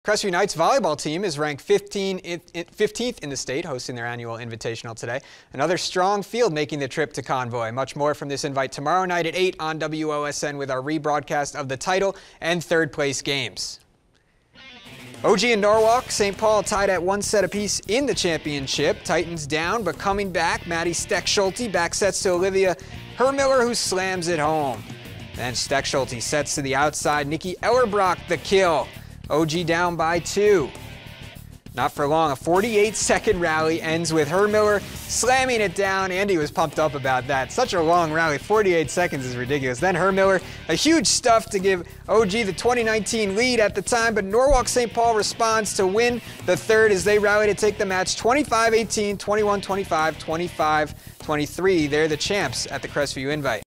Crestview Knights volleyball team is ranked 15th in the state, hosting their annual invitational today. Another strong field making the trip to Convoy. Much more from this invite tomorrow night at 8 on WOSN with our rebroadcast of the title and third place games. OG and Norwalk St. Paul tied at one set apiece in the championship. Titans down, but coming back. Maddie Steckschulte back sets to Olivia Hermiller, who slams it home. Then Steckschulte sets to the outside. Nikki Ellerbrock the kill. OG down by 2. Not for long, a 48-second rally ends with Hermiller slamming it down. Andy was pumped up about that. Such a long rally, 48 seconds is ridiculous. Then Hermiller, a huge stuff to give OG the 2019 lead at the time, but Norwalk St. Paul responds to win the third as they rally to take the match 25-18, 21-25, 25-23. They're the champs at the Crestview Invite.